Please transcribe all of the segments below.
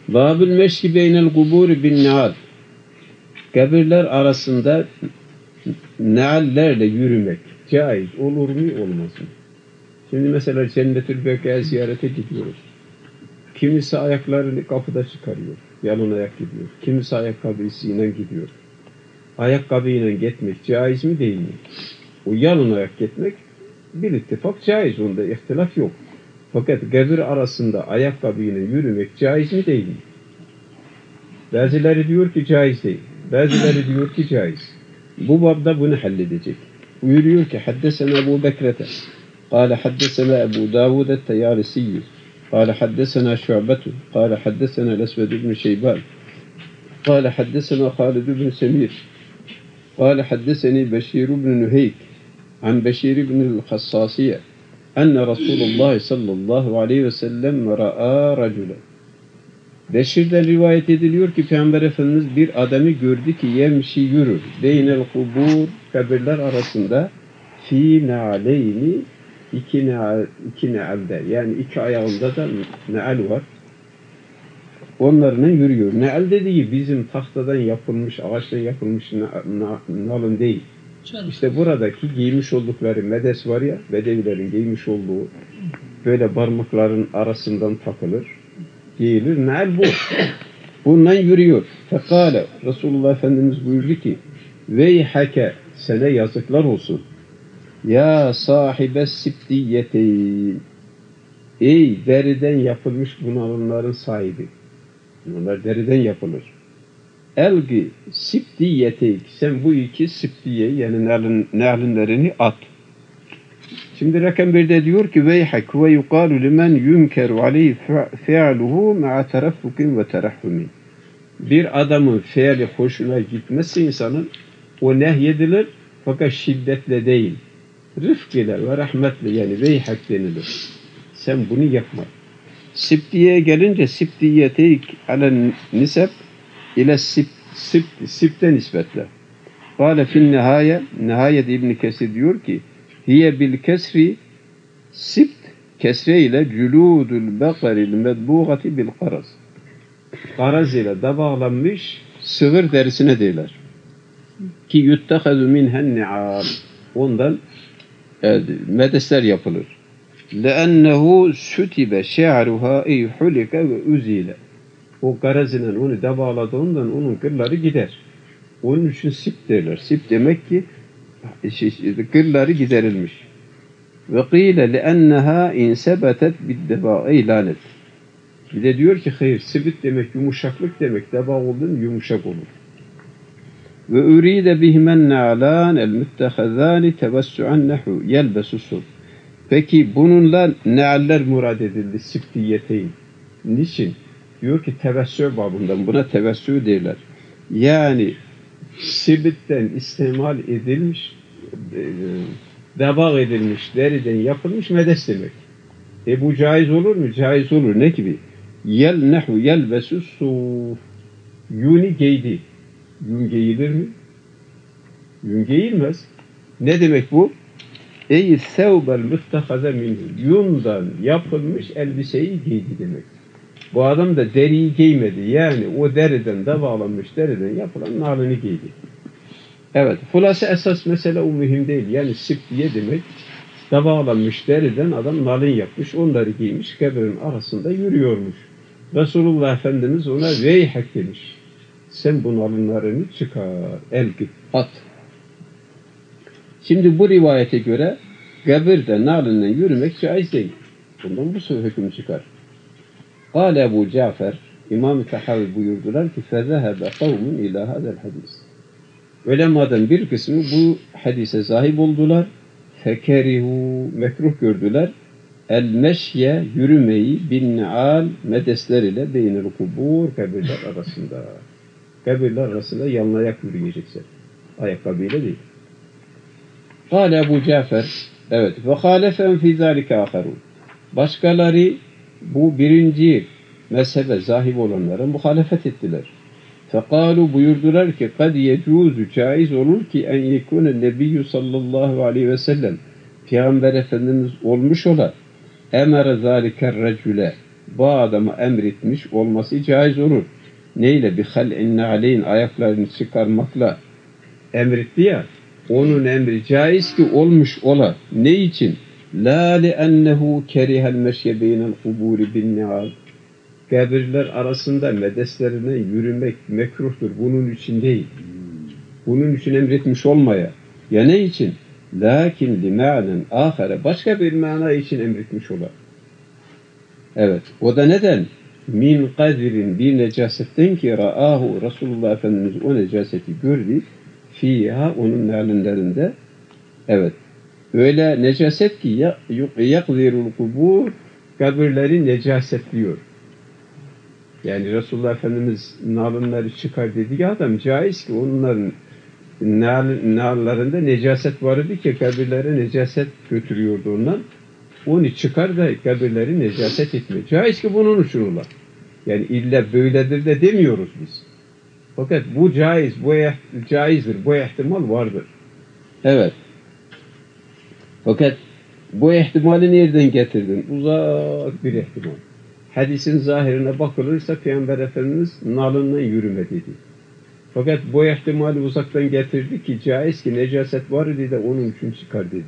Babül meşki beynel kuburi bin neal. Kabirler arasında neallerle yürümek caiz olur mu olmaz mı? Şimdi mesela Cennetül Beka'ya ziyarete gidiyoruz. Kimisi ayaklarını kapıda çıkarıyor. Yalın ayak gidiyor. Kimisi ayakkabısıyla gidiyor. Ayakkabıyla gitmek caiz mi değil mi? O yalın ayak gitmek bir ittifak caiz. Onda ihtilaf yok. Fakat kabir arasında ayakkabıyla yürümek caiz mi değil mi? Bazıları diyor ki caiz değil. Bazıları diyor ki caiz. Bu babda bunu halledecek. Buyuruyor ki haddesena Ebu Bekrete قال حدثنا أبو داود التيارسي قال حدثنا شعبة قال حدثنا الأسود بن شيبان قال حدثنا خالد بن سمير قال حدثني بشير بن نهيك عن بشير بن الخصاصية أن رسول الله صلى الله عليه وسلم رأى رجلا. Beşir'den rivayet ediliyor ki Peygamber Efendimiz bir adamı gördü ki yemşi yürür. Beynel kubur, kabirler arasında fi ne'aleyni iki ne'alde yani iki ayağında da ne'al var. Onlarla yürüyor. Ne'al dediği bizim tahtadan yapılmış, ağaçtan yapılmış nalın değil. İşte buradaki giymiş oldukları medes var ya, bedevilerin giymiş olduğu böyle parmakların arasından takılır. Giyilir. Ne'al bu. Bundan yürüyor. Fekale Resulullah Efendimiz buyurdu ki veyhake sana yazıklar olsun. Ya sahibe sibtiyeteyn. Ey deriden yapılmış bunalımların sahibi. Bunlar deriden yapılır. Elgi sibtiyeteyn. Sen bu iki sibtiye yani ne'linlerini at. Şimdi rakam 1'de diyor ki veyhak ve yuqalu limen yunkeru aleyhi fi'luhu ma'a teraffukin ve terahhumin. Bir adamın fiili hoşuna gitmezse insanın o nehyedilir fakat şiddetle değil. Rıfk ile ve rahmetle yani veyhak denilir. Sen bunu yapma. Sibtiye gelince sibtiyeteyk alen nisep ile sibte nisbetle. Kale fin nihayet İbn-i Kesir diyor ki hiye bil kesri sibt kesre ile cüludul bekaril medbuğati bil karaz. Karaz ile dabağlanmış sığır derisine derler. Ki yuttehadu minhen ni'al. Ondan medesler yapılır. Le'ennehu sütibe şe'ruha ey hulike ve üzile. O karaz ile onu dabağladığından onun kırları gider. Onun için sipt derler. Sipt demek ki kırları giderilmiş. Ve qîle le'enneha insebetet biddebâ'i lanet. Bir de diyor ki hayır, sibit demek yumuşaklık demek. Deba olduğun yumuşak olur. Ve ürîde bihimen ne'alân el müttehezâni tevessu'an nehu yelbesusun. Peki bununla ne'aller murad edildi sibtiyeteyn. Niçin? Diyor ki tevessü babından buna tevessü derler. Yani sibitten istimal edilmiş debağ edilmiş, deriden yapılmış medes demek. Bu caiz olur mu? Caiz olur. Ne gibi? Nehu yelbesu suf. Yuni giydi. Yun giyilir mi? Yun giyilmez. Ne demek bu? Ey sevbel müstehaze minhu. Yundan yapılmış elbiseyi giydi demek. Bu adam da deriyi giymedi. Yani o deriden de bağlanmış deriden yapılan nalını giydi. Evet. Hulasa esas mesele o mühim değil. Yani sibtiye demek da bağlanmış deriden adam nalın yapmış. Onları giymiş. Kabrin arasında yürüyormuş. Resulullah Efendimiz ona veyhak demiş. Sen bu nalınlarını çıkar. Elgit. At. Şimdi bu rivayete göre kabirde nalınla yürümek caiz değil. Bundan bu hüküm çıkar. Kâle Ebu Cafer İmam-ı Tahavi buyurdular ki فَذَهَبَ قَوْمٌ اِلٰى هَذَا الْحَدِيثِ. Ulemadan bir kısmı bu hadise sahip oldular. Fekerihu mekruh gördüler. El meşye yürümeyi bin ne'al medesler ile beynel kubur kabirler arasında. Kabirler arasında yanlayak yürüyeceksin. Ayakkabıyla değil. Kâle Ebu Cafer evet ve hâlefen fî zâlike âkharûn. Başkaları bu birinci mezhebe zahib olanlara muhalefet ettiler. Fekalu buyurdular ki kad yecuzu caiz olur ki en yekûne nebiyyü sallallahu aleyhi ve sellem Peygamber Efendimiz olmuş ola emere zâliker recüle bu adama emretmiş olması caiz olur. Neyle? Bir hal'in na'leyn, ayaklarını çıkarmakla emretti ya, onun emri caiz ki olmuş ola. Ne için? La li'ennehu kerihel meşye beynel kuburi bin ni'al. Kabirler arasında medeslerine yürümek mekruhtur. Bunun için değil. Bunun için emretmiş olmaya. Ya ne için? Lakin li ma'nen ahare, başka bir mana için emretmiş ola. Evet. O da neden? Min kadirin, bir necasetten ki ra'ahu, Resulullah Efendimiz o necaseti gördü. Fiha, onun nalinlerinde. Evet. Öyle necaset ki yakzirul kubur, kabirleri necasetliyor. Yani Resulullah Efendimiz nalınları çıkar dedi ya, adam caiz ki onların nallarında necaset vardı ki kabirlere necaset götürüyordu ondan. Onu çıkar da kabirleri necaset etme. Caiz ki bunun için ola. Yani illa böyledir de demiyoruz biz. Fakat bu caiz, caizdir, bu ihtimal vardır. Evet. Fakat bu ihtimali nereden getirdin? Uzak bir ihtimal. Hadisin zahirine bakılırsa Peygamber Efendimiz nalından yürüme dedi. Fakat bu ihtimali uzaktan getirdi ki caiz ki necaset var idi de onun için çıkar dedi.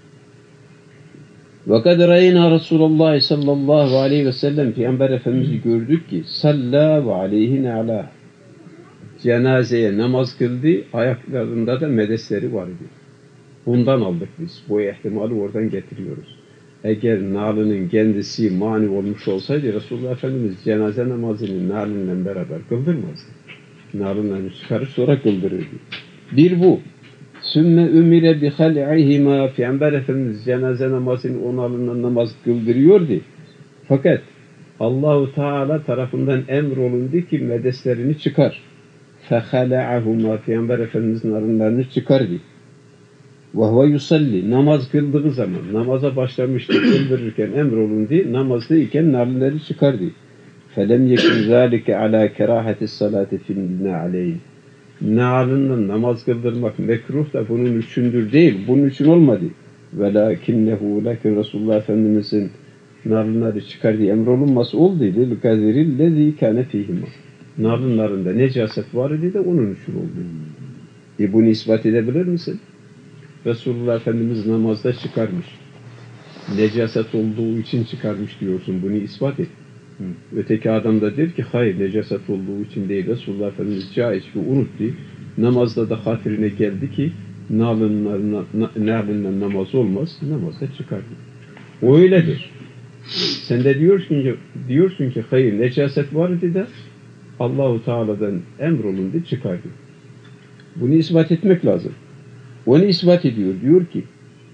وَقَدْ رَيْنَا رَسُولَ اللّٰهِ sallallahu aleyhi ve sellem, Peygamber Efendimiz'i gördük ki salla ve aleyhine ala, cenazeye namaz kıldı, ayaklarında da medesleri vardı. Bundan aldık biz. Bu ihtimali oradan getiriyoruz. Eğer nalının kendisi mani olmuş olsaydı Resulullah Efendimiz cenaze namazını nalinle beraber kıldırmazdı. Nalından çıkarır sonra kıldırırdı. Bir bu. Sümme ümire bi hal'ihima, Peygamber Efendimiz cenaze namazını o nalından namaz kıldırıyordu. Fakat Allahu Teala tarafından emrolundu ki medeslerini çıkar. Fehala'ahuma, Peygamber Efendimiz nalınlarını çıkardı. Ve huve yusalli, namaz kıldığı zaman, namaza başlamıştı, kıldırırken emrolundu, namazdayken nalınları çıkardı. Felem yekun zâlike alâ kerâhetis salâti fil na'leyn. Nalından namaz kıldırmak mekruh da bunun üçündür değil, bunun için olmadı. Velakinnehu, lakin Resulullah Efendimiz'in nalınları çıkardığı emrolunması oldu. Lil kadirillezî kâne fîhima. Nalınlarında necaset var idi de onun için oldu. Bunu ispat edebilir misin? Resulullah Efendimiz namazda çıkarmış. Necaset olduğu için çıkarmış diyorsun. Bunu ispat et. Öteki adam da der ki hayır, necaset olduğu için değil. Resulullah Efendimiz caiz ki unuttu. Namazda da hatırine geldi ki nalınla namaz olmaz. Namazda çıkardı. O öyledir. Sen de diyorsun ki hayır, necaset vardı da Allahu Teala'dan emrolundu, çıkardı. Bunu ispat etmek lazım. Onu ispat ediyor. Diyor ki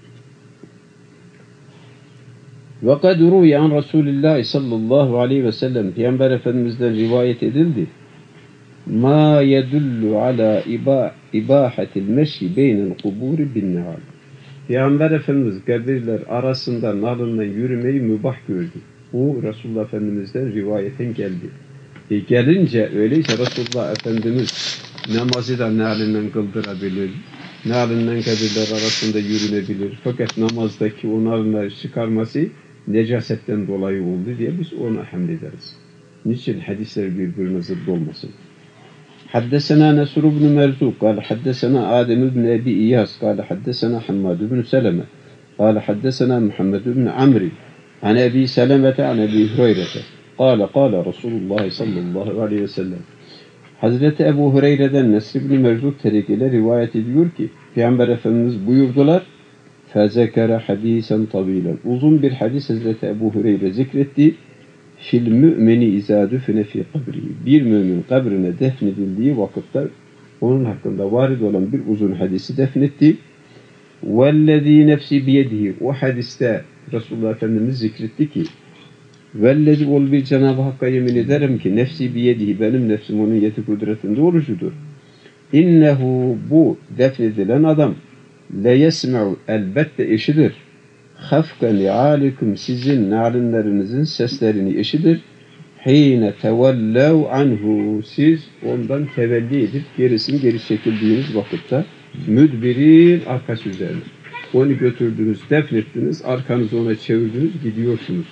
وَقَدْ رُوِيَ عَنْ رَسُولِ اللّٰهِ sallallahu aleyhi ve sellem, Peygamber Efendimiz'den rivayet edildi. مَا يَدُلُّ عَلَى اِبَاحَةِ الْمَشْيِ بَيْنَ الْقُبُورِ بِالنِّعَالِ. Peygamber Efendimiz kabirler arasında nalından yürümeyi mübah gördü. Bu Resulullah Efendimiz'den rivayeten geldi. Gelince öyleyse Resulullah Efendimiz namazı da nalinden kıldırabilir. Nalinden kabirler arasında yürünebilir. Fakat namazdaki o nalinleri çıkarması necasetten dolayı oldu diye biz ona hamlederiz. Niçin hadisler birbirine zıt olmasın? حدثنا نصر بن مرزوق قال حدثنا آدم بن أبي إياس قال حدثنا حماد بن سلمة قال حدثنا محمد بن عمرو عن أبي سلمة عن أبي هريرة قال رسول الله صلى الله عليه وسلم. Hazreti Ebu Hureyre'den Nesr ibn Merzuk terekiyle rivayet ediyor ki Peygamber Efendimiz buyurdular فَذَكَرَ حَد۪يسًا طَو۪يلًا. Uzun bir hadis Hazreti Ebu Hureyre zikretti. Fil mümini izâ düfine fî kabrihi. Bir mümin kabrine defnedildiği vakitte onun hakkında varid olan bir uzun hadisi defnetti. وَالَّذ۪ي nefsi biyedihi. O hadiste Resulullah Efendimiz zikretti ki vellezi ol bir Cenab-ı Hakk'a yemin ederim ki nefsi biyedihi, benim nefsim onun yeti kudretinde orucudur. İnnehu, bu defnedilen adam le yesme'u, elbette eşidir. Hafka ni'alikum, sizin nalinlerinizin seslerini eşidir. Hine tevellev anhu, siz ondan tevelli edip geri çekildiğiniz vakitte müdbirin, arkası üzerine. Onu götürdünüz, defnettiniz, arkanızı ona çevirdiniz, gidiyorsunuz.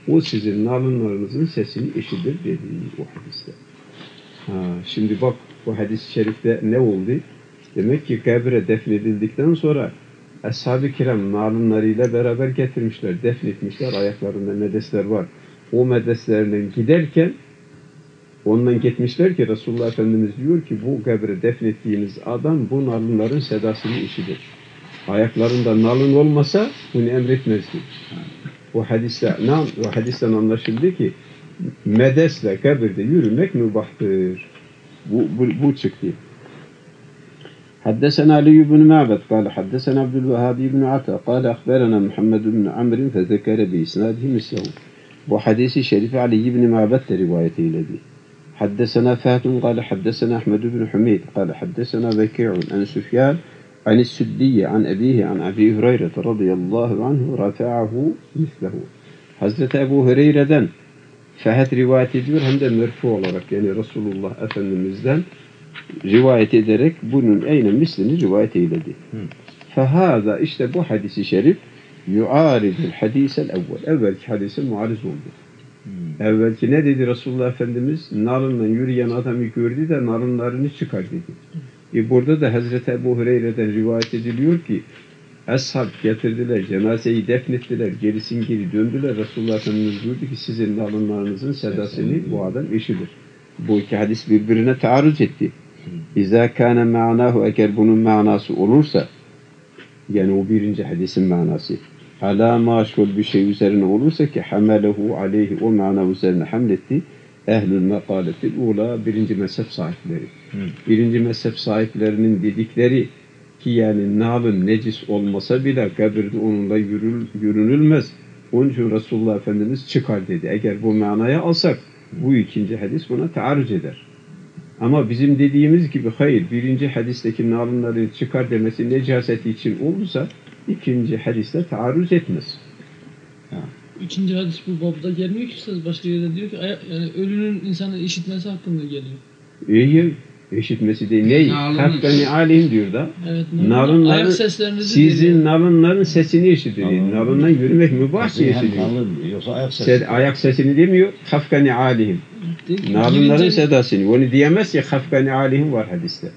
O sizin nalınlarınızın sesini işitir dedi o hadiste. Şimdi bak bu hadis-i şerifte ne oldu? Demek ki kabre defnedildikten sonra Ashab-ı Kiram nalınlarıyla beraber getirmişler, defnetmişler, ayaklarında medesler var. O medeslerle giderken ondan gitmişler ki Resulullah Efendimiz diyor ki bu kabre defnettiğiniz adam bu nalınların sedasını işitir. Ayaklarında nalın olmasa bunu emretmezdi. O hadisten anlaşıldı ki medesle kabirde yürümek mübahtır. Bu çıktı. حدثنا علي بن معبد قال حدثنا عبد الوهاب بن عطا قال أخبرنا محمد بن عمرو فذكر بإسناده مثله. Bu hadisi şerif Ali ibn Ma'bad rivayetiyle. حدثنا فهد قال حدثنا أحمد بن حميد قال حدثنا بكيع عن سفيان عن السدي عن أبيه عن أبي هريرة رضي الله عنه رفعه مثله. Hazreti Ebu Hureyre'den Fehd rivayet ediyor hem de merfu olarak yani Resulullah Efendimiz'den rivayet ederek bunun aynen mislini rivayet eyledi. Fehâzâ işte bu hadisi şerif yu'âridul hadîsel evvel. Evvelki hadise muariz oldu. Evvelki ne dedi Resulullah Efendimiz? Narınla yürüyen adamı gördü de narınlarını çıkar dedi. Burada da Hazreti Ebu Hureyre'den rivayet ediliyor ki ashab getirdiler, cenazeyi defnettiler, gerisin geri döndüler. Resulullah Efendimiz buyurdu ki sizin nalınlarınızın sedasını bu adam işidir. Bu iki hadis birbirine taarruz etti. İzâ kâne ma'nâhu eğer bunun manası olursa yani o birinci hadisin manası alâ maşgul bir şey üzerine olursa ki hamelehu aleyhi o mana üzerine hamletti ehlül mekâletil ula birinci mezhep sahipleri. Birinci mezhep sahiplerinin dedikleri ki yani nalın necis olmasa bile kabirde onunla yürünülmez. Onun için Resulullah Efendimiz çıkar dedi. Eğer bu manaya alsak bu ikinci hadis buna taarruz eder. Ama bizim dediğimiz gibi hayır birinci hadisteki nalınları çıkar demesi necaseti için olursa ikinci hadiste taarruz etmez. İkinci hadis bu babda gelmiyor ki siz başka yerde diyor ki yani ölünün insanın işitmesi hakkında geliyor. İyi işitmesi değil. Ney? Hakkani alim diyor da. Evet. Ayak seslerini sizin nalınların sesini işitiyor. Nalından yürümek mübah diye işitiyor. Ayak sesini demiyor. Hakkani alim. Nalınların sedasını. Onu diyemez ki hakkani alim var hadiste.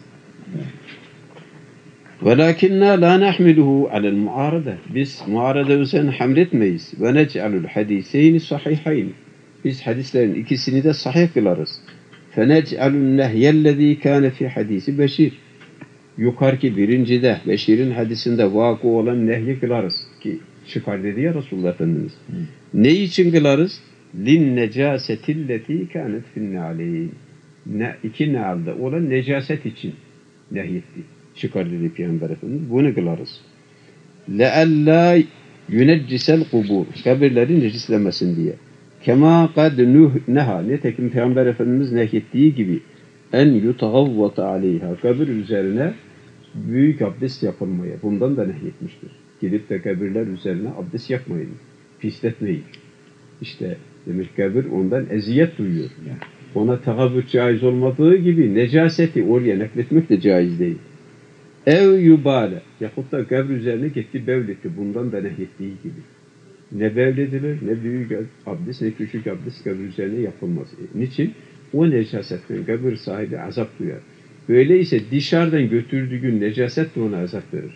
وَلَكِنَّا لَا نَحْمِلُهُ عَلَى الْمُعَارَضَةِ Biz muarada üzerine hamletmeyiz. وَنَجْعَلُ الْحَدِيثَيْنِ صَحِيحَيْنِ Biz hadislerin ikisini de sahih kılarız. فَنَجْعَلُ النَّهْيَ الَّذ۪ي كَانَ فِي حَدِيثِ Beşir Yukarıki birincide, Beşir'in hadisinde vakı olan nehyi kılarız. Ki çıkar dedi ya Resulullah Efendimiz. Ne için kılarız? لِلنَّجَاسَةِ الَّتِي كَانَتْ فِي النَّعْلَيْنِ İki nealde olan necaset için nehyetti. Çıkar dedi Peygamber Efendimiz. Bunu kılarız. لَأَلَّا يُنَجِّسَ الْقُبُورِ Kabirleri necislemesin diye. Kema kad neha nitekim Peygamber Efendimiz nehyettiği gibi en yutagavvata aleyha kabir üzerine büyük abdest yapılmaya bundan da nehyetmiştir. Gidip de kabirler üzerine abdest yapmayın. Pisletmeyin. İşte demek kabir ondan eziyet duyuyor. Ona tagavvüt caiz olmadığı gibi necaseti oraya nakletmek de caiz değil. Ev yubale yahut da kabir üzerine gitti bevletti bundan da nehyettiği gibi. Ne bevledilir, ne büyük abdest, ne küçük abdest kabir üzerine yapılmaz. Niçin? O necasetten kabir sahibi azap duyar. Öyleyse dışarıdan götürdüğü necaset de ona azap verir.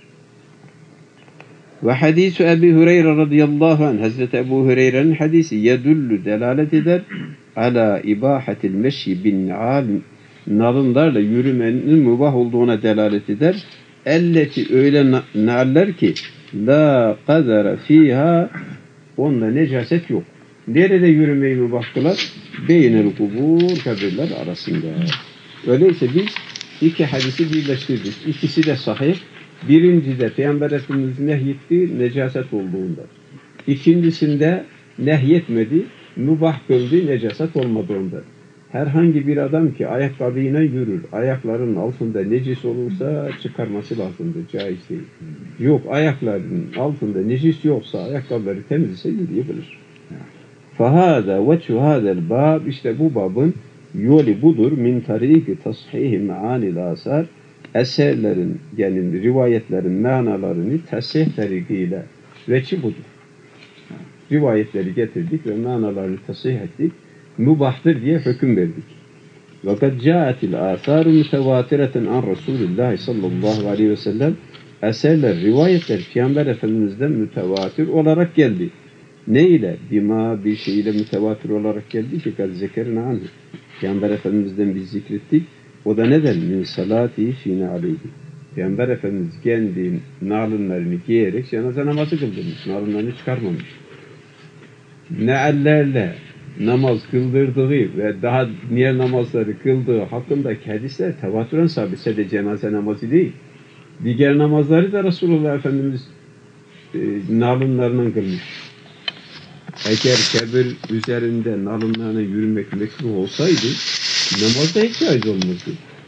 Ve hadisu Ebu Hureyre radıyallahu anh, Hazreti Ebu Hureyre'nin hadisi yedullu delalet eder ala ibahatil meşyi bin nalınlarla yürümenin mübah olduğuna delalet eder. Elleti öyle naller ki la kadara fiha onda necaset yok. Nerede yürümeyi mübah kılar? Beynel kubur kabirler arasında. Öyleyse biz iki hadisi birleştirdik. İkisi de sahih. Birincide Peygamber Efendimiz nehyetti necaset olduğunda. İkincisinde nehyetmedi, mübah kıldı necaset olmadığında. Herhangi bir adam ki ayakkabıyla yürür, ayaklarının altında necis olursa çıkarması lazımdır, caiz değil. Yok, ayaklarının altında necis yoksa, ayakkabıları temiz ise yürüyebilir. Fahada ve çuhadel bab, işte bu babın yolu budur. Min tariki tashihi maanil asar, eserlerin, yani rivayetlerin manalarını tasih tarikiyle veçi budur. rivayetleri getirdik ve manalarını tasih ettik. Mübahtır diye hüküm verdik. وَقَدْ جَاءَتِ الْآثَارُ مُتَوَاتِرَةً عَنْ رَسُولِ اللّٰهِ sallallahu aleyhi ve sellem eserler, rivayetler Peygamber Efendimiz'den mütevatir olarak geldi. Ne ile? Bima bir şey ile mütevatir olarak geldi ki kad zekerine anhu. Peygamber Efendimiz'den biz zikrettik. O da neden? Min salati fîne aleyhi. Peygamber Efendimiz kendi nalınlarını giyerek cenaze namazı kıldırmış. Nalınlarını çıkarmamış. Neallerle namaz kıldırdığı ve daha diğer namazları kıldığı hakkındaki hadisler tevatüren sabitse de cenaze namazı değil. Diğer namazları da Resulullah Efendimiz nalınlarından kılmış. Eğer kebir üzerinde nalınlarına yürümek mekruh olsaydı namazda hiç caiz olmazdı.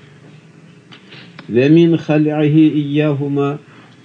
Ve min hal'ihi iyyahuma,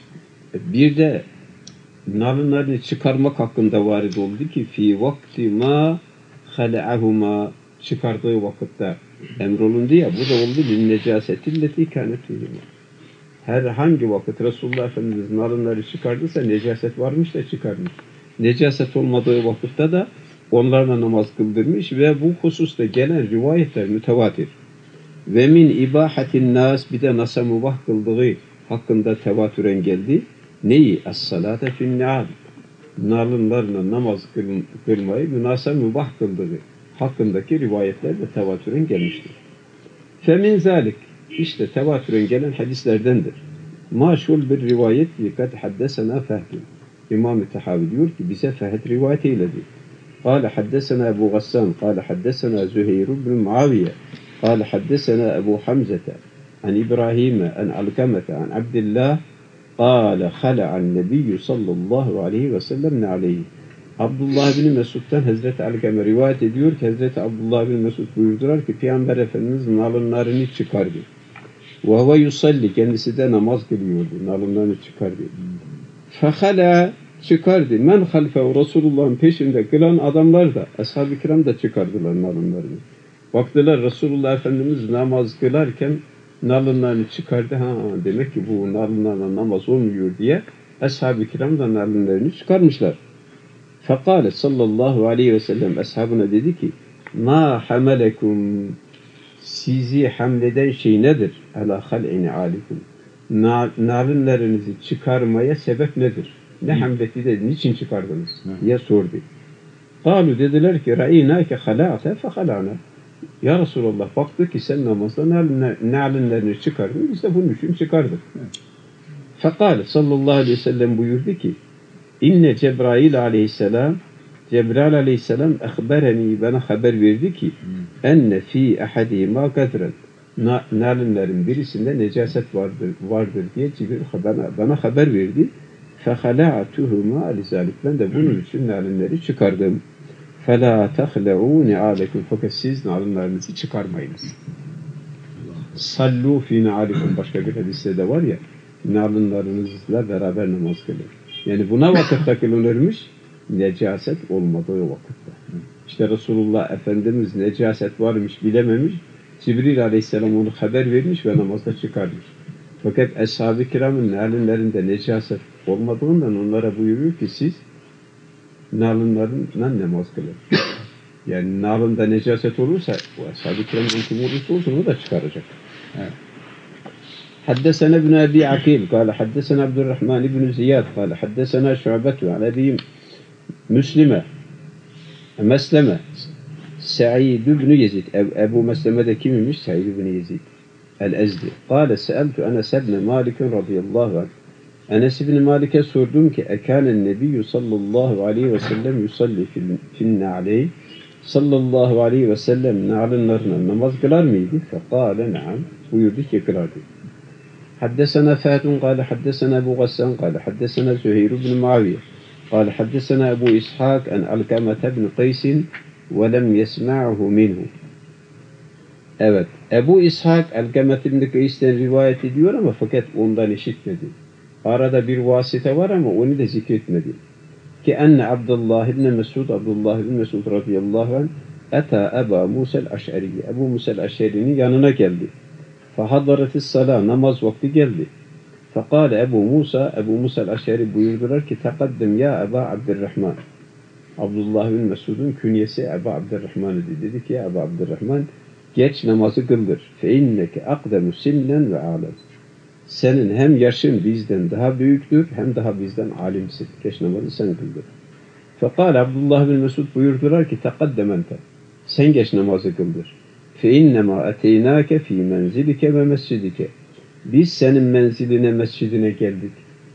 bir de nalınlarını çıkarmak hakkında varid oldu ki fi vakti ma hal'ahuma, çıkardığı vakitte emrolundu ya, bu da oldu bin necasetilleti kânet fîhima. Herhangi vakit Resulullah Efendimiz nalınları çıkardıysa necaset varmış da çıkarmış. Necaset olmadığı vakitte de onlarla namaz kıldırmış ve bu hususta gelen rivayetler mütevatir. Ve min ibahatin nas, bir de nasa mubah kıldığı hakkında tevatüren geldi. Neyi? Es-salate fin-ni'al. Nalınlarla namaz kılmayı münasa mübah kıldığı hakkındaki rivayetler de tevatüren gelmiştir. Femin zalik, işte tevatüren gelen hadislerdendir. Maşhur bir rivayet kad haddesena Fehd. İmam-ı Tahavi diyor ki bize Fehd rivayet eyledi. قال حدثنا أبو غسان قال حدثنا زهير بن معاوية قال حدثنا أبو حمزة عن إبراهيم عن علقمة عن عبد الله قال خلع النبي sallallahu aleyhi ve sellem aleyhi. Abdullah bin Mesud'dan Hazreti Alkame rivayet ediyor ki Hazreti Abdullah bin Mesud buyurdular ki Peygamber Efendimiz nalınlarını çıkardı. Ve huve yusalli, kendisi de namaz kılıyordu. Nalınlarını çıkardı. Fekhala, çıkardı. Men halfehu, Resulullah'ın peşinde kılan adamlar da, ashab-ı kiram da çıkardılar nalınlarını. Baktılar Resulullah Efendimiz namaz kılarken nalınlarını çıkardı. Ha, demek ki bu nalınlarla namaz olmuyor diye ashab-ı kiram da nalınlarını çıkarmışlar. Fekale sallallahu aleyhi ve sellem ashabına dedi ki ma hamelekum, sizi hamleden şey nedir? Ala hal'ini alikum, nalınlarınızı çıkarmaya sebep nedir? Ne hamleti de niçin çıkardınız? diye sordu. Kalu, dediler ki ra'inâke halâte fehalâna. Ya Resulallah, baktık ki sen namazda nalınlarını çıkardın, biz de bunun için çıkardık. Fekale sallallahu aleyhi ve sellem buyurdu ki İnne Cebrail aleyhisselam, Cebrail aleyhisselam ehbereni, bana haber verdi ki enne fi ahadihima kadren, nalınların birisinde necaset vardır diye Cibril bana haber verdi. Fehala'tuhuma alizalik, ben de bunun için nalınları çıkardım. Fela tahla'u ni'alekum, fakat siz nalınlarınızı çıkarmayınız. Sallu fi ni'alikum, başka bir hadiste de var ya, nalınlarınızla beraber namaz kılın. Yani buna vakitte kılınırmış, necaset olmadığı vakitte. İşte Resulullah Efendimiz necaset varmış bilememiş, Cibril Aleyhisselam onu haber vermiş ve namazda çıkarmış. Fakat Ashab-ı Kiram'ın nalınlarında necaset olmadığından onlara buyuruyor ki siz nalınlarla namaz kılın. Yani nalında necaset olursa o Ashab-ı Kiram'ın kim olursa olsun o da çıkaracak. Evet. حدثنا ابن أبي عقيل قال حدثنا عبد الرحمن بن زياد قال حدثنا شعبة عن أبي مسلمة سعيد بن يزيد. أبو مسلمة ده kimmiş? سعيد بن يزيد الأزدي. قال سألت أنس بن مالك رضي الله عنه. Enes ibn Malik'e sordum ki ekânen nebiyyü sallallahu aleyhi ve sellem yusalli fin-na'leyn, sallallahu aleyhi ve sellem na'lınlarına namaz kılar mıydı? Fekâle na'am, buyurdu ki kılardı. حدثنا فهد قال حدثنا أبو غسان قال حدثنا زهير بن معاوية قال حدثنا أبو إسحاق عن علقمة بن قيس ولم يسمعه منه. Evet, Ebu İshak Alkamet ibn Kays'ten rivayet ediyor ama fakat ondan işitmedi. Arada bir vasite var ama onu da zikretmedi. Ki enne Abdullah ibn Mesud radıyallahu anh ata Ebu Musa'l Eş'ari, Ebu Musa'l Eş'ari'nin yanına geldi. Fahadaretis salah, namaz vakti geldi. Fekale Ebu Musa'l Eş'ari buyurdular ki tekaddem ya Eba Abdurrahman. Abdullah bin Mesud'un künyesi Ebu Abdurrahman idi. Dedi ki Ebu Abdurrahman geç namazı kıldır. Fe inneke akdemu sinnen ve alem. Senin hem yaşın bizden daha büyüktür hem daha bizden alimsin. Geç namazı sen kıldır. Fekal Abdullah bin Mesud buyurdular ki tekaddemente. Sen geç namazı kıldır. Fe innema eteynâke fî menzilike ve mescidike. Biz senin menziline, mescidine geldik.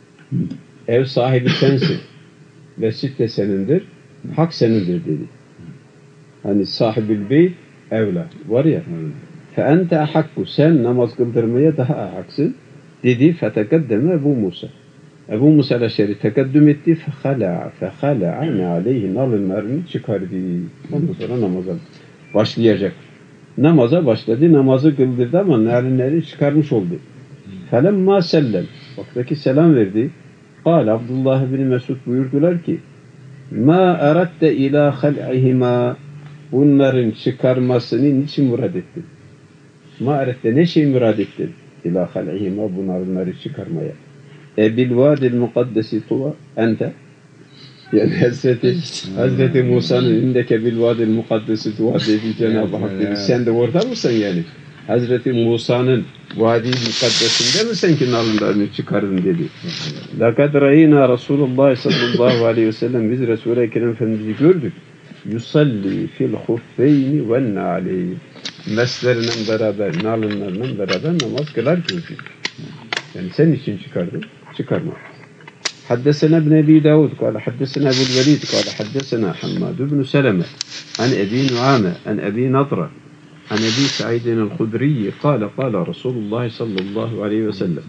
Ev sahibi sensin. Mescid de senindir. Hak senindir dedi. Hani sahibül beyt evla. Var ya. Fe ente hakku. Sen namaz kıldırmaya daha haksın. Dedi. Fetekaddeme Ebu Musa. Ebu Musa Leşeri tekaddüm etti. Fehala'a ne aleyhi nalınlarını çıkardı. Ondan sonra namaza başlayacak. Namaza başladı. Namazı kıldırdı ama narinleri çıkarmış oldu. Felemma sellem. Vaktaki selam verdi. Kâle Abdullah bin Mesud buyurdular ki ma eratte ila hal'ihima. Bunların çıkarmasını niçin murad ettin? Ma eratte ne şey murad ettin? İla hal'ihima bunları çıkarmaya. Bil vadil mukaddesi tuva ente. Yani Hazreti Musa'nın indeke bil vadil mukaddesi tuva dedi Cenab-ı Hak dedi. Sen de orada mısın yani? Hazreti Musa'nın vadi mukaddesinde mi sen ki nalınlarını çıkardın dedi. Lekad ra'yina Resulullah sallallahu aleyhi ve sellem biz Resul-i Ekrem Efendimiz'i gördük. Yusalli fil huffeyni vel na'leyn. Meslerle beraber, nalınlarla beraber namaz kılar gördük. Yani sen için çıkardın, çıkarma. حدثنا ابن أبي داود قال حدثنا أبو الوليد قال حدثنا حماد بن سلمة عن أبي نعامة عن أبي نضرة عن أبي سعيد الخدري قال قال رسول الله صلى الله عليه وسلم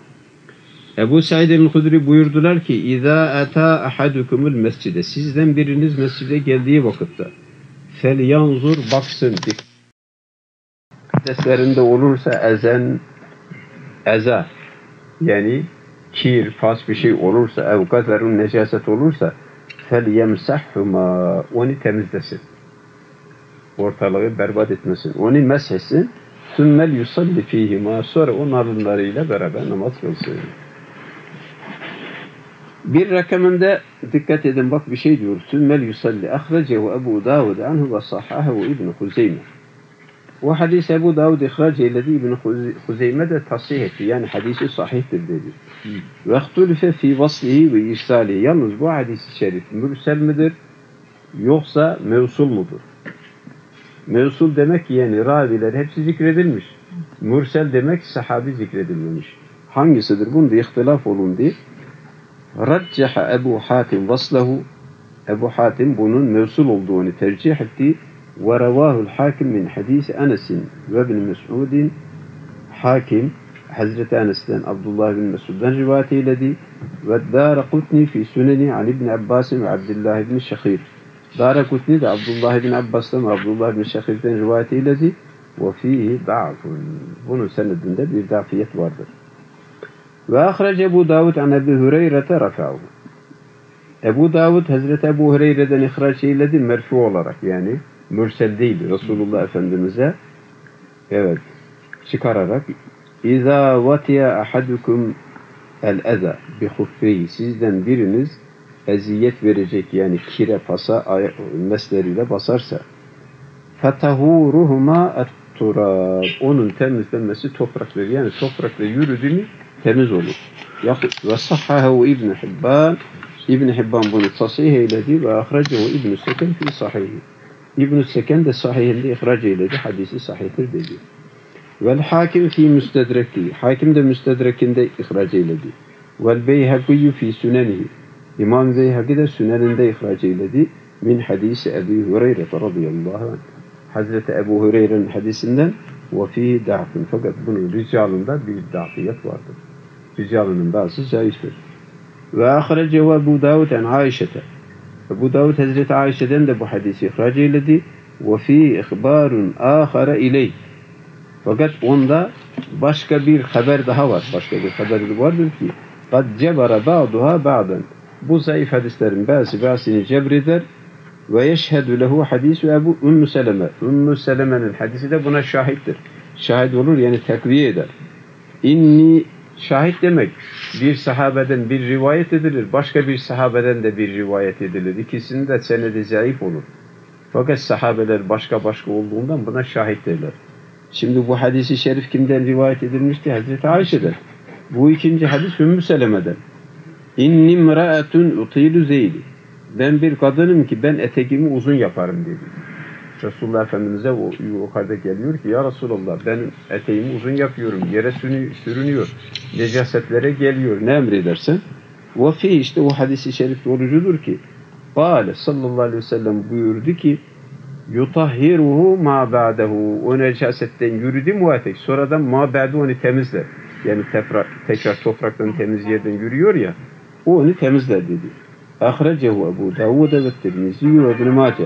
Ebu Said el-Hudri buyurdular ki İzâ etâ ahadukumul mescide sizden biriniz mescide geldiği vakitte felyanzur baksın seslerinde olursa eza yani kir, fas bir şey olursa ev gazerun necaset olursa felyemsahhuma onu temizlesin. Ortalığı berbat etmesin. Onu meshetsin. Sümmel yusalli fihima sonra o narınlarıyla beraber namaz kılsın. Bir rakamında dikkat edin bak bir şey diyor. Sümmel yusalli ahrecehu Ebu Davud anhu ve sahahehu İbn-i Huzeyme. O hadis Ebu Davud ihraç eyledi İbn-i Huzeyme de tasih etti. Yani hadisi sahihtir dedi. Ve ihtulife fi vaslihi ve irsalihi. Yalnız bu hadis-i şerif mürsel midir? Yoksa mevsul mudur? Mevsul demek ki yani raviler hepsi zikredilmiş. Mürsel demek sahabi zikredilmemiş. Hangisidir? Bunda ihtilaf olundu. Raccaha Ebu Hatim vaslahu. Ebu Hatim bunun mevsul olduğunu tercih etti. Ve revâhul hakim min hadisi Enes'in ve bin Mes'udin. Hakim Hazreti Enes'ten Abdullah bin Mesud'dan rivayet eyledi. Ve Dârekutni fi süneni an İbn Abbas'ın ve Abdullah bin Şehir. Dârekutni de Abdullah bin Abbas'tan ve Abdullah bin Şehir'den rivayet eyledi. Ve fihi da'fun. Bunun senedinde bir dafiyet vardır. Ve ahrece Ebu Davud an Ebu Hureyre'te rafa'u. Ebu Davud Hazreti Ebu Hureyre'den ihraç eyledi merfu olarak yani mürsel değil Resulullah Efendimiz'e evet çıkararak İzâ vatiya ahadukum el-eza bi huffeyi sizden biriniz eziyet verecek yani kire pasa mesleriyle basarsa fetahuruhuma et-turab onun temizlenmesi topraktır yani toprakla yürüdü mü temiz olur. Ve sahhahu İbn Hibban İbn Hibban bunu tasih eyledi ve ahrecehu İbn Seken fi sahihi. İbn Seken de sahihinde ihraç eyledi. Hadisi sahihtir dedi. Vel hakim fi müstedreki. Hakim de müstedrekinde ihraç eyledi. Vel Beyhaqi fi sünenihi. İmam Beyhaqi de süneninde ihraç eyledi. Min hadisi Ebu Hureyre radıyallahu anh. Hazreti Ebu Hureyre'nin hadisinden ve fihi da'fun. Fakat bunun ricalında bir da'fiyet vardır. Ricalının bazı zayıftır. Ve ahrecehu Ebu Davud an Aişe'te. Ebu Davud Hazreti Aişe'den de bu hadisi ihraç eyledi. Ve fihi ihbarun ahara ileyh. Fakat onda başka bir haber daha var. Başka bir haber vardır ki قَدْ جَبَرَ بَعْضُهَا بَعْضًا bu zayıf hadislerin bazısını cebreder ve yeşhedü lehu hadisu Ebu Ümmü Seleme. Ümmü Seleme'nin hadisi de buna şahittir. Şahit olur yani tekviye eder. İnni Şahit demek bir sahabeden bir rivayet edilir, başka bir sahabeden de bir rivayet edilir. İkisinin de senedi zayıf olur. Fakat sahabeler başka olduğundan buna şahit derler. Şimdi bu hadisi şerif kimden rivayet edilmişti? Hazreti Ayşe'den. Bu ikinci hadis Ümmü Seleme'den. İnni imra'atun utilu zeyli. Ben bir kadınım ki ben eteğimi uzun yaparım dedi. Resulullah Efendimiz'e o yukarıda geliyor ki ya Resulallah ben eteğimi uzun yapıyorum. Yere sürünüyor. Necasetlere geliyor. Ne emredersen? Ve fi işte o hadisi şerif doğrucudur ki Kâle sallallahu aleyhi ve sellem buyurdu ki yutahhiruhu ma ba'dehu. O necasetten yürüdü mu etek. Sonradan ma ba'de onu temizler. Yani tekrar topraktan temiz yerden yürüyor ya o onu temizler dedi. Ahrecehu Ebu Davud ve Tirmizi ve İbn Mace.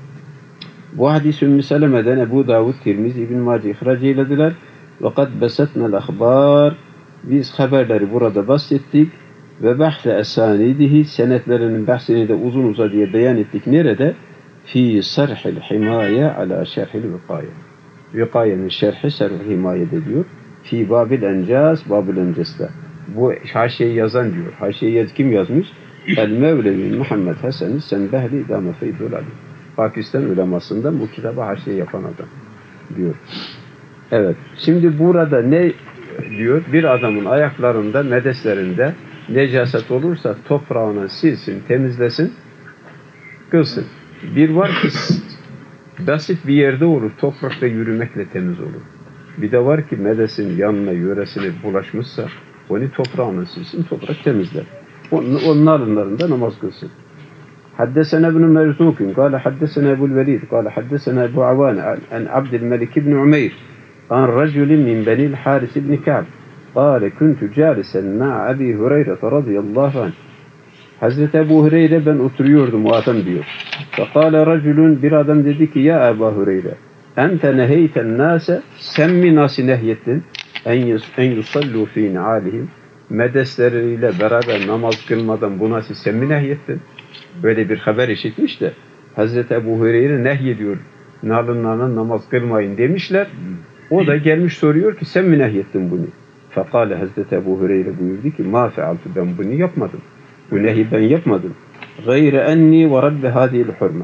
Bu hadis Ümmü Seleme'den Ebu Davud, Tirmizi, İbn Mace ihraç eylediler. Ve kad besatna'l ahbar. Biz haberleri burada bahsettik. Ve bahse esanidihi senetlerinin bahsini de uzun uzadıya beyan ettik. Nerede? Fi sarhil himaye ala şerhil vikaye. Vikayenin şerhi sarhil himayede diyor. Fi babil encas, babil encas'ta. Bu haşiyeyi yazan diyor. Haşiyeyi kim yazmış? El-Mevlevi Muhammed Hasan-ı Senbehli İdame Feydul Ali. Pakistan ulemasından bu kitaba haşiye yapan adam diyor. Evet. Şimdi burada ne diyor? Bir adamın ayaklarında, medeslerinde necaset olursa toprağını silsin, temizlesin, kılsın. Bir var ki basit bir yerde olur, toprakta yürümekle temiz olur. Bir de var ki medesin yanına, yöresine bulaşmışsa onu toprağını silsin, toprak temizler. Onun alınlarında namaz kılsın. حدثنا ابن مرزوق قال حدثنا أبو الوليد قال حدثنا أبو عوان عن عبد الملك بن عمير عن رجل من بني الحارث بن كعب قال كنت جالسا مع أبي هريرة رضي الله عنه. Hazreti Ebu Hureyre ben oturuyordum o adam diyor. Fekale raculun bir adam dedi ki ya Ebu Hureyre ente neheyten nase sen mi nasi nehyettin en yusallu fi ni'alihim medesleriyle beraber namaz kılmadan bu nasi sen mi nehyettin? Böyle bir haber işitmiş de Hazreti Ebu Hureyre nehyediyor nalınlarına namaz kılmayın demişler. O da gelmiş soruyor ki sen mi nehyettin bunu? Fekale Hazreti Ebu Hureyre buyurdu ki ma fealtu ben bunu yapmadım. Bu nehi ben yapmadım. Gayre enni ve rabbi hadihil hurme.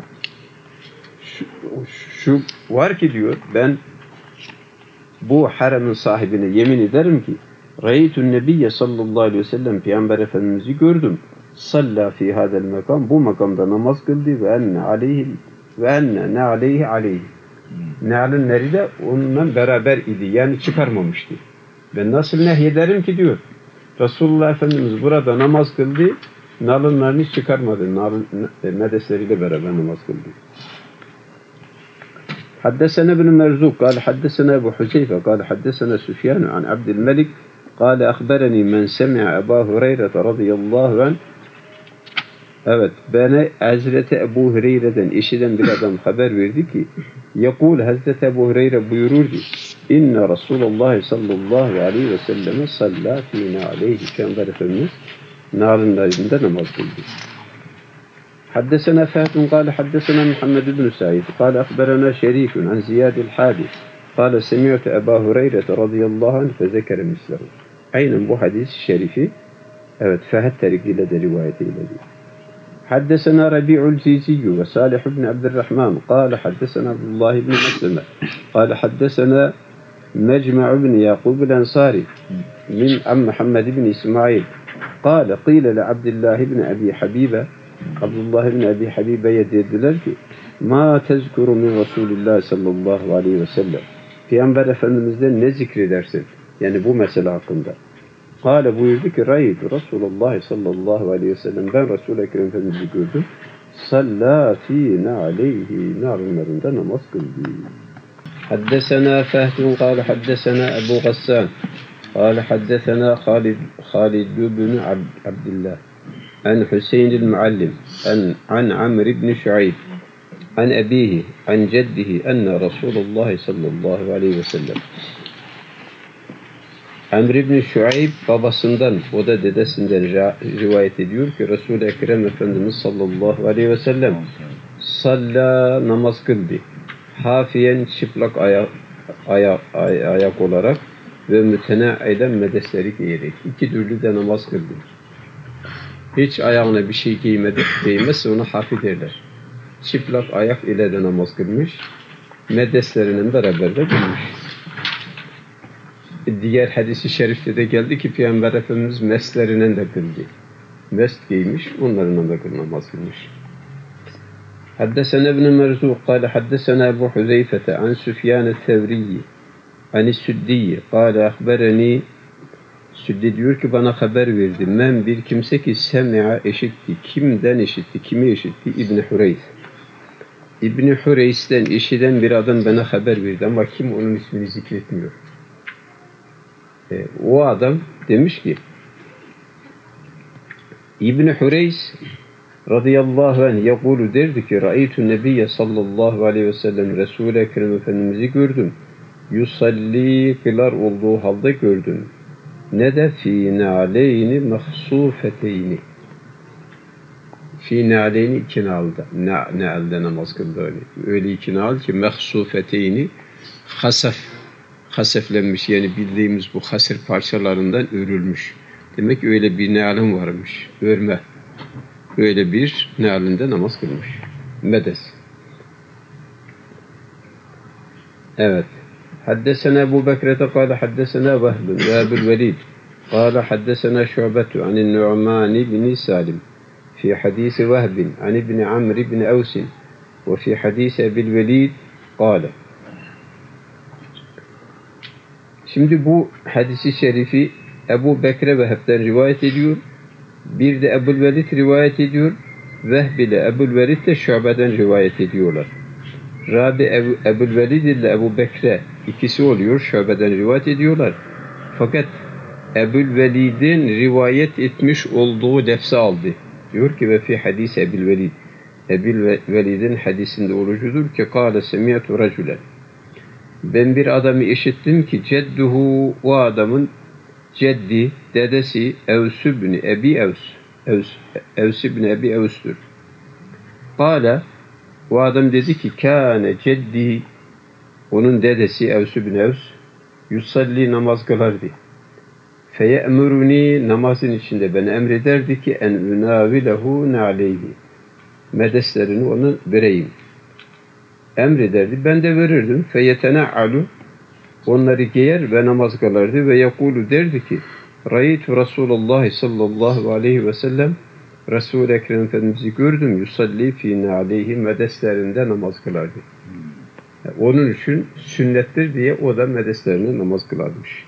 Şu var ki diyor ben bu haremin sahibine yemin ederim ki Reytun Nebiyye sallallahu aleyhi ve sellem Peygamber Efendimiz'i gördüm. Salla fi hadel makam bu makamda namaz kıldı ve enne aleyhi ve enne ne aleyhi aleyhi. Ne'alınları da onunla beraber idi. Yani çıkarmamıştı. Ben nasıl nehyederim ki diyor. Resulullah Efendimiz burada namaz kıldı. Nalınlarını çıkarmadı. Medesleriyle beraber namaz kıldı. حدثنا ابن مرزوق قال حدثنا أبو حذيفة قال حدثنا سفيان عن عبد الملك قال أخبرني من سمع أبا هريرة رضي الله عنه. Evet, bana Hazreti Ebu Hureyre'den işiten bir adam haber verdi ki yakul Hazreti Ebu Hureyre buyurur ki inne Resulullah sallallahu aleyhi ve selleme salla fîne aleyhi Peygamber Efendimiz nalınlarında namaz kıldı. حدثنا فهد قال حدثنا محمد بن سعيد قال أخبرنا شريك عن زياد الحادث قال سمعت أبا هريرة رضي الله عنه فذكر مثله. Aynen bu hadis-i şerifi evet Fehd tarikiyle de rivayet eyledi. حدثنا ربيع الجيزي وصالح بن عبد الرحمن قال حدثنا عبد الله بن مسلمة قال حدثنا مجمع بن يعقوب الأنصاري من عم محمد بن إسماعيل قال قيل لعبد الله بن أبي حبيبة Abdullah ibn Abi Habibe'ye dediler ki ma tezkuru min Resulillah sallallahu aleyhi ve sellem Peygamber Efendimiz'den ne zikredersin? Yani bu mesele hakkında. Kale buyurdu ki raytu Resulullah sallallahu aleyhi ve sellem ben Resul-i Ekrem Efendimiz'i gördüm. Salla fîne aleyhi narınlarında namaz kıldı. Haddesena Fehdun kâle haddesena Ebu Gassan kâle haddesena Halid ibn Abdillah عن حسين المعلم عن عمرو بن شعيب عن أبيه عن جده أن رسول الله صلى الله عليه وسلم Amr ibn Şuayb babasından o da dedesinden rivayet ediyor ki Resul-i Ekrem Efendimiz sallallahu aleyhi ve sellem salla namaz kıldı. Hafiyen çıplak ayak olarak ve mütenaiden medesleri giyerek. İki türlü de namaz kıldı. Hiç ayağına bir şey giymedi, değmezse ona harfi derler. Çıplak ayak ile de namaz kılmış. Medeslerinin beraber de kılmış. Diğer hadisi şerifte de geldi ki Peygamber Efendimiz meslerinin de kıldı. Mest giymiş, onlarla da namaz kılmış. حدثنا ابن مرزوق قال حدثنا أبو حذيفة عن سفيان الثوري عن السدي قال أخبرني Süddi diyor ki bana haber verdi. Men bir kimse ki semi'a eşitti. Kimden eşitti? Kimi eşitti? İbn Hureys. İbn Hureys'ten işiten bir adam bana haber verdi ama kim onun ismini zikretmiyor. O adam demiş ki İbn Hureys radıyallahu anh yekulu derdi ki Ra'aytu Nebiyye sallallahu aleyhi ve sellem Resul-i Ekrem Efendimiz'i gördüm. Yusalli kılar olduğu halde gördüm. Ne de fî nâleyni mehsûfeteyni. Fî nâleyni iki nalda. Nâlde namaz kıldı. Öyle iki nal ki mehsûfeteyni haseflenmiş. Yani bildiğimiz bu hasır parçalarından örülmüş. Demek ki öyle bir nâlin varmış. Örme. Öyle bir nâlinde namaz kılmış. Medes. Evet. حدثنا أبو بكرة قال حدثنا وهب وأبو الوليد قال حدثنا شعبة عن النعمان بن سالم في حديث وهب عن ابن عمرو بن أوس وفي حديث أبي الوليد قال. Şimdi bu hadisi şerifi Ebu Bekre Vehb'den rivayet ediyor. Bir de Ebu'l Velid rivayet ediyor. Vehb ile Ebu'l Velid de Şube'den rivayet ediyorlar. Rabi Ebu'l Velid ile Ebu Bekre ikisi oluyor. Şube'den rivayet ediyorlar. Fakat Ebu'l Velid'in rivayet etmiş olduğu lefzi aldı. Diyor ki ve fi hadis Ebu'l Velid. Ebu'l Velid'in hadisinde olucudur ki kâle semiyatu racülen. Ben bir adamı işittim ki cedduhu o adamın ceddi, dedesi Evs ibn Ebi Evs ibn Ebi Evs'tür. Kâle o adam dedi ki kâne ceddi onun dedesi Evs ibn Evs yusalli namaz kılardı. Feye'muruni namazın içinde beni emrederdi ki en ünavilehu ne'aleyhi medeslerini ona vereyim. Emrederdi. Ben de verirdim. Feyetena'alu onları giyer ve namaz kılardı ve yakulu derdi ki Ra'aytu Resulullah sallallahu aleyhi ve sellem Resul-i Ekrem Efendimiz'i gördüm. Yusalli fîne aleyhi medeslerinde namaz kılardı. Onun için sünnettir diye o da medeslerinde namaz kılarmış.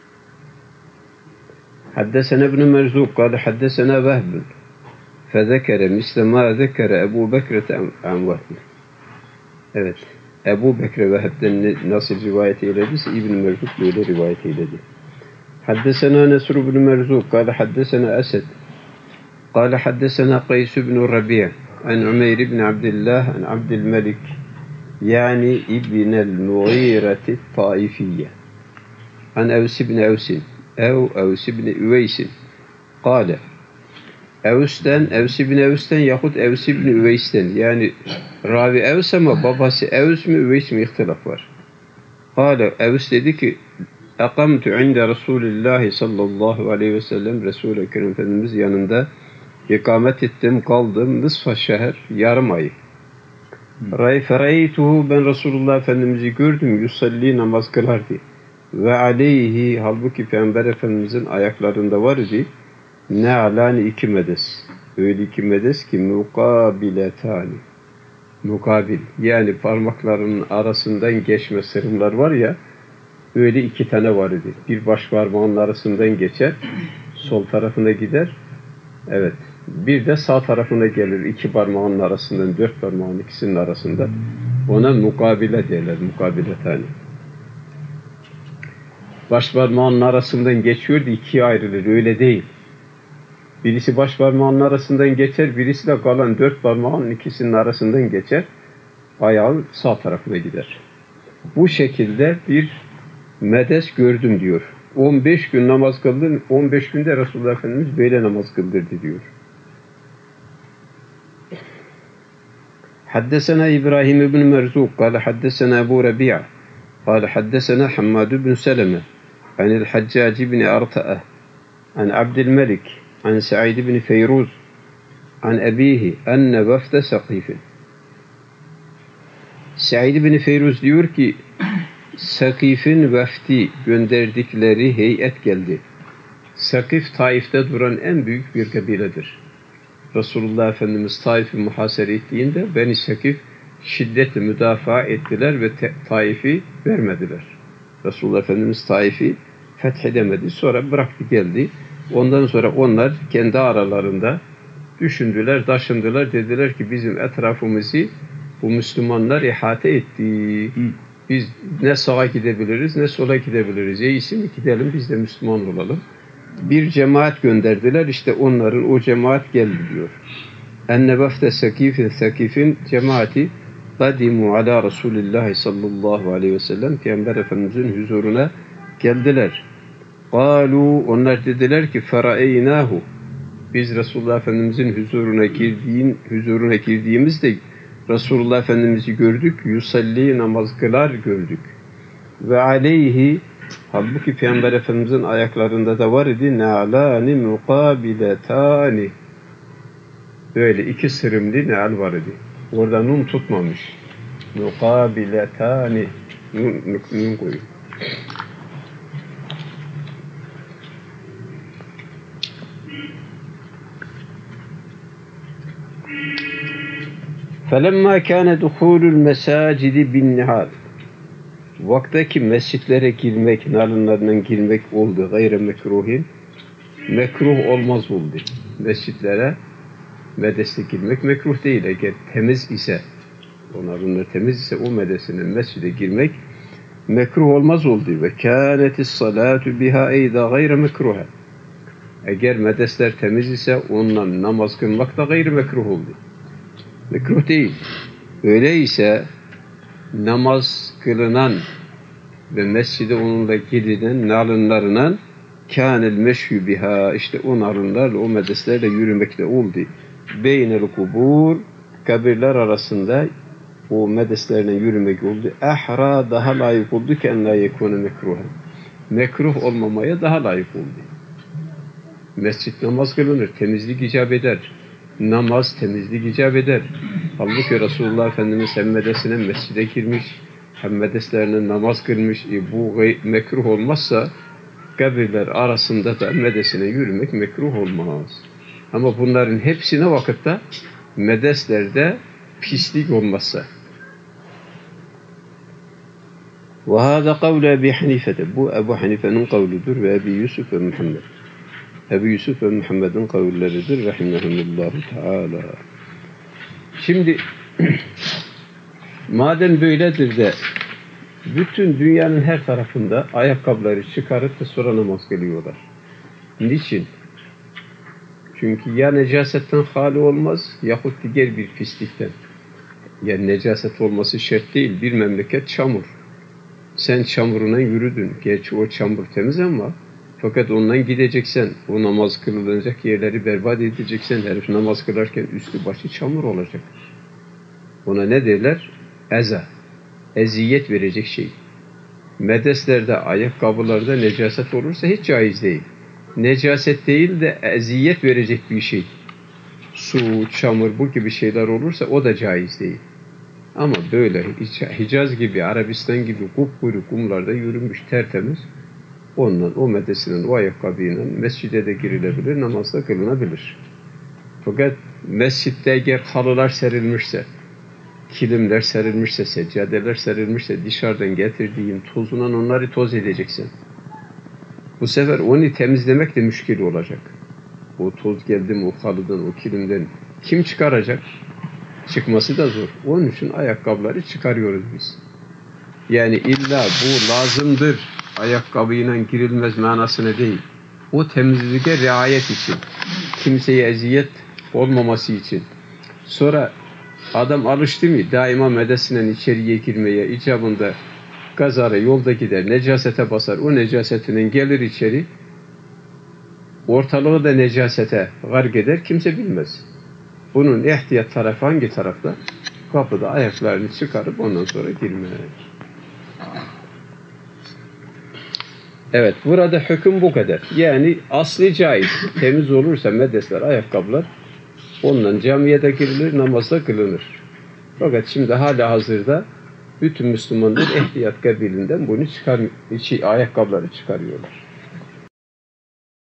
Haddesene ibn Merzuk kâle haddesena Vehbun fezekere misle mâ zekere Ebu Bekre'te an Vehbun. Evet. Ebu Bekre Vehb'den nasıl rivayet eylediyse İbn Merzuk böyle rivayet eyledi. Haddesena Nesr ibn Merzuk kâle haddesena Esed kâle haddesena Qays ibn Rabi' an Umeyr ibn Abdillah an Abdülmelik yani İbnel Muğireti Taifiyye an Evs ibn Evsin Evs ibn Üveysin kâle Evs ibn Evs'ten yahut Evs ibn Üveys'ten yani ravi Evs ama babası Evs mi Üveys mi ihtilaf var. Kâle Evs dedi ki Akamtu inde Resulullah sallallahu aleyhi ve sellem Resul-i Ekrem Efendimiz yanında ikamet ettim kaldım nısfa şehir yarım ay. Feraytuhu ben Resulullah Efendimiz'i gördüm yusalli namaz kılardı. Ve aleyhi halbuki Peygamber Efendimiz'in ayaklarında var idi. Ne alani iki medes. Öyle iki medes ki mukabiletani. Mukabil. Yani parmaklarının arasından geçme sırımlar var ya öyle iki tane var idi. Bir baş parmağının arasından geçer. Sol tarafına gider. Evet. Bir de sağ tarafına gelir. İki parmağının arasından, dört parmağın ikisinin arasında. Ona mukabile derler. Mukabiletani. Baş parmağının arasından geçiyordu. İkiye ayrılır. Öyle değil. Birisi baş parmağının arasından geçer, birisi de kalan dört parmağın ikisinin arasından geçer, ayağın sağ tarafına gider. Bu şekilde bir medes gördüm diyor. 15 gün namaz kıldım, 15 günde Resulullah Efendimiz böyle namaz kıldırdı diyor. Haddesena İbrahim ibn Merzuk, kâle haddesena Ebu Rabi'a, kâle haddesena Hammad ibn Seleme, Anil Haccac bin Arta'a an Abdülmelik an Sa'id bin Feyruz an abihi enne vefde Sakif'in. Sa'id bin Feyruz diyor ki Sakif'in vefdi gönderdikleri heyet geldi. Sakif Taif'te duran en büyük bir kabiledir. Resulullah Efendimiz Taif'i muhasere ettiğinde Beni Sakif şiddetle müdafaa ettiler ve Taif'i vermediler. Resulullah Efendimiz Taif'i fethedemedi. Sonra bıraktı geldi. Ondan sonra onlar kendi aralarında düşündüler, taşındılar. Dediler ki bizim etrafımızı bu Müslümanlar ihate etti. Biz ne sağa gidebiliriz ne sola gidebiliriz. İyisi mi gidelim biz de Müslüman olalım. Bir cemaat gönderdiler. İşte onların o cemaat geldi diyor. Enne vefde Sakif'in cemaati kadimu ala Resulillah sallallahu aleyhi ve sellem Peygamber Efendimizin huzuruna geldiler. Kalu onlar dediler ki feraeynahu biz Resulullah Efendimizin huzuruna girdiğimizde Resulullah Efendimiz'i gördük. Yusalli namaz kılar gördük. Ve aleyhi halbuki Peygamber Efendimizin ayaklarında da var idi. Na'lani mukabiletani. Böyle iki sırımlı neal var idi. Orada nun tutmamış. Mukabiletani. Nun koyun. فَلَمَّا كَانَ دُخُولُ الْمَسَاجِدِ بِالنِّهَالِ Vaktaki mescitlere girmek, nalınlarından girmek oldu. Gayre mekruhin. Mekruh olmaz oldu. Mescitlere medesle girmek mekruh değil. Eğer temiz ise, onların temiz ise o medesine mescide girmek mekruh olmaz oldu. Ve kânetis salatu biha eyda gayre mekruha. Eğer medesler temiz ise onunla namaz kılmak da gayre mekruh oldu. Mekruh değil. Öyleyse namaz kılınan ve mescide onunla girilen nalınlarına kânel meşhü biha işte o nalınlarla o medeslerle yürümekte oldu. Beynel kubur kabirler arasında o medeslerle yürümek oldu. Ehra daha layık oldu ki en la yekûne mekruha. Mekruh olmamaya daha layık oldu. Mescid namaz kılınır, temizlik icap eder. Namaz temizlik icap eder. Halbuki Resulullah Efendimiz hem medesine mescide girmiş, hem medeslerine namaz kılmış. Bu mekruh olmazsa kabirler arasında da medesine yürümek mekruh olmaz. Ama bunların hepsine vakitte medeslerde pislik olmazsa. وَهَذَا قَوْلَ Ebi Hanife'de. Bu Ebu Hanife'nin kavludur ve Ebi Yusuf ve Muhammed. Ebu Yusuf ve Muhammed'in kavilleridir. Rahimahumullahu Teala. Şimdi madem böyledir de bütün dünyanın her tarafında ayakkabıları çıkarıp da sonra namaz kılıyorlar. Niçin? Çünkü ya necasetten hali olmaz yahut diğer bir pislikten. Yani necaset olması şart değil. Bir memleket çamur. Sen çamuruna yürüdün. Gerçi o çamur temiz ama fakat ondan gideceksen, o namaz kılınacak yerleri berbat edeceksen, herif namaz kılarken üstü başı çamur olacak. Ona ne derler? Eza. Eziyet verecek şey. Medeslerde, ayakkabılarda necaset olursa hiç caiz değil. Necaset değil de eziyet verecek bir şey. Su, çamur bu gibi şeyler olursa o da caiz değil. Ama böyle Hicaz gibi, Arabistan gibi kupkuru kumlarda yürümüş tertemiz, ondan, o medesinin, o ayakkabıyla mescide de girilebilir, namazda kılınabilir. Fakat mescitte eğer halılar serilmişse, kilimler serilmişse, seccadeler serilmişse, dışarıdan getirdiğin tozuna onları toz edeceksin. Bu sefer onu temizlemek de müşkil olacak. O toz geldi mi o halıdan, o kilimden kim çıkaracak? Çıkması da zor. Onun için ayakkabıları çıkarıyoruz biz. Yani illa bu lazımdır, ayakkabıyla girilmez manasına değil. O temizliğe riayet için, kimseye eziyet olmaması için. Sonra adam alıştı mı daima medesinden içeriye girmeye, icabında kazara yolda gider, necasete basar, o necasetinden gelir içeri, ortalığı da necasete gark eder, kimse bilmez. Bunun ihtiyat tarafı hangi tarafta? Kapıda ayaklarını çıkarıp ondan sonra girmek. Evet, burada hüküm bu kadar. Yani asli caiz. Temiz olursa medesler, ayakkabılar ondan camiye de girilir, namazda kılınır. Fakat şimdi hala hazırda bütün Müslümanlar ihtiyat kabilinden bunu ayakkabıları çıkarıyorlar.